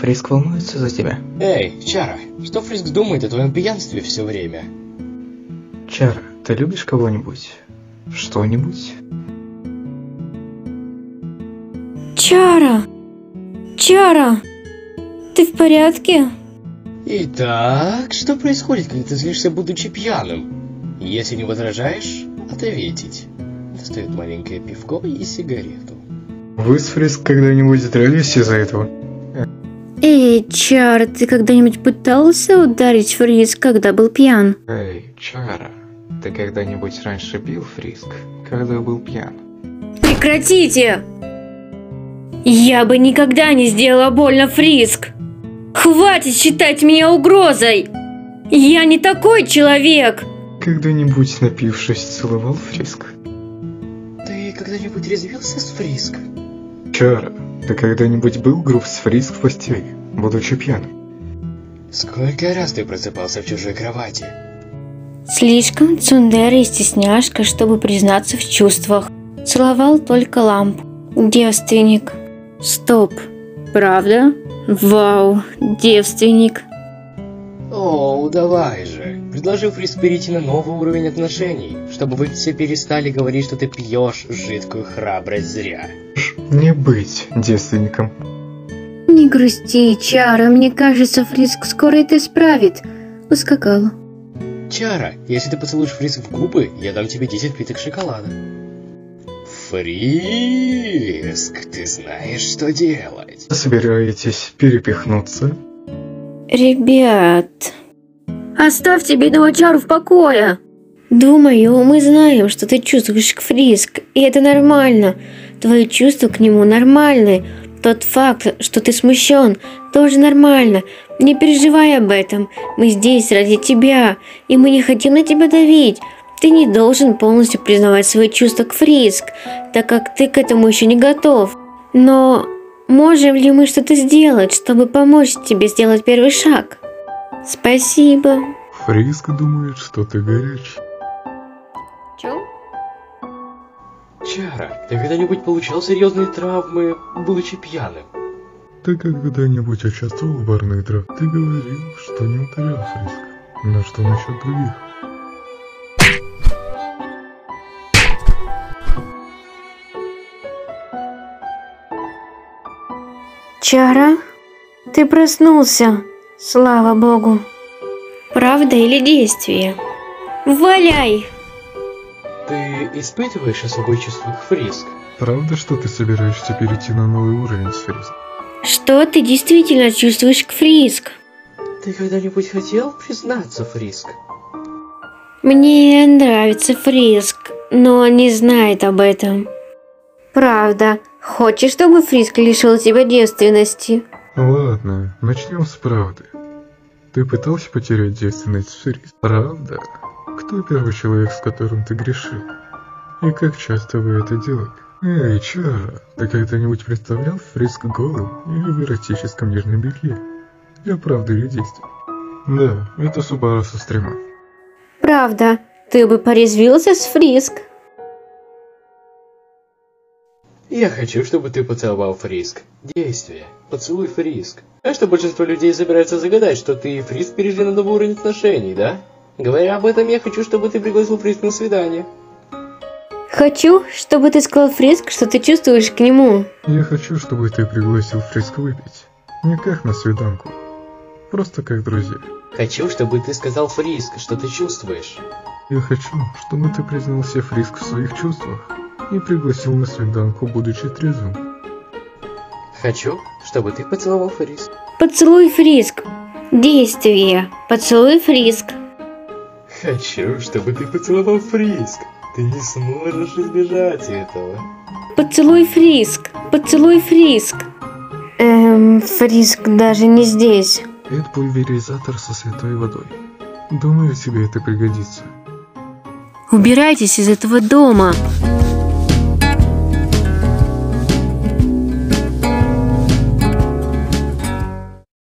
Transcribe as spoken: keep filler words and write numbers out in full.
Фриск волнуется за тебя. Эй, Чара, что Фриск думает о твоем пьянстве все время? Чара, ты любишь кого-нибудь? Что-нибудь? Чара! Чара! Ты в порядке? Итак, что происходит, когда ты злишься, будучи пьяным? Если не возражаешь, ответить. Достает маленькое пивко и сигарету. Вы с Фриск когда-нибудь дрались из-за этого? Эй, Чара, ты когда-нибудь пытался ударить Фриск, когда был пьян? Эй, Чара, ты когда-нибудь раньше бил Фриск, когда был пьян? Прекратите! Я бы никогда не сделала больно Фриск! Хватит считать меня угрозой! Я не такой человек! Когда-нибудь, напившись, целовал Фриск? Ты когда-нибудь резвился с Фриск? Чара, ты когда-нибудь был груб с Фриск в постели, будучи пьяным? Сколько раз ты просыпался в чужой кровати? Слишком цундера и стесняшка, чтобы признаться в чувствах. Целовал только лампу. Девственник. Стоп. Правда? Вау, девственник. О, давай же. Предложи Фриск перейти на новый уровень отношений, чтобы вы все перестали говорить, что ты пьешь жидкую храбрость зря. Не быть девственником. Не грусти, Чара, мне кажется, Фриск скоро это исправит. Ускакала. Чара, если ты поцелуешь Фриск в губы, я дам тебе десять плиток шоколада. Фриск, ты знаешь, что делать. Собираетесь перепихнуться? Ребят, оставьте бедного Чару в покое. Думаю, мы знаем, что ты чувствуешь к Фриск, и это нормально. Твои чувства к нему нормальны. Тот факт, что ты смущен, тоже нормально. Не переживай об этом. Мы здесь ради тебя, и мы не хотим на тебя давить. Ты не должен полностью признавать свои чувства к Фриск, так как ты к этому еще не готов. Но можем ли мы что-то сделать, чтобы помочь тебе сделать первый шаг? Спасибо. Фриск думает, что ты горячий. Чё? Чара, ты когда-нибудь получал серьезные травмы, будучи пьяным? Ты когда-нибудь участвовал в барной драке? Ты говорил, что не ударял Фриск. Но что насчет других? Чара, ты проснулся, слава богу. Правда или действие? Валяй! Ты испытываешь особые чувства к Фриск? Правда, что ты собираешься перейти на новый уровень с Фриск? Что ты действительно чувствуешь к Фриск? Ты когда-нибудь хотел признаться, Фриск? Мне нравится Фриск, но он не знает об этом. Правда, хочешь, чтобы Фриск лишил тебя девственности? Ладно, начнем с правды. Ты пытался потерять девственность с Фриск? Правда? Кто первый человек, с которым ты грешил? И как часто вы это делали? Эй, Чара, ты когда-нибудь представлял Фриск голым или в эротическом нижнем белье? Для правды или действия? Да, это Субару со стрима. Правда, ты бы порезвился с Фриск? Я хочу, чтобы ты поцеловал Фриск. Действие. Поцелуй Фриск. А что большинство людей собираются загадать, что ты и Фриск перешли на новый уровень отношений, да? Говоря об этом, я хочу, чтобы ты пригласил Фриск на свидание. Хочу, чтобы ты сказал Фриск, что ты чувствуешь к нему. Я хочу, чтобы ты пригласил Фриск выпить. Не как на свиданку. Просто как друзья. Хочу, чтобы ты сказал Фриск, что ты чувствуешь. Я хочу, чтобы ты признался Фриск в своих чувствах и пригласил на свиданку, будучи трезвым. Хочу, чтобы ты поцеловал Фриск. Поцелуй Фриск. Действие. Поцелуй Фриск. Хочу, чтобы ты поцеловал Фриск. Ты не сможешь избежать этого. Поцелуй Фриск. Поцелуй Фриск. Эм, Фриск даже не здесь. Это пульверизатор со святой водой. Думаю, тебе это пригодится. Убирайтесь из этого дома.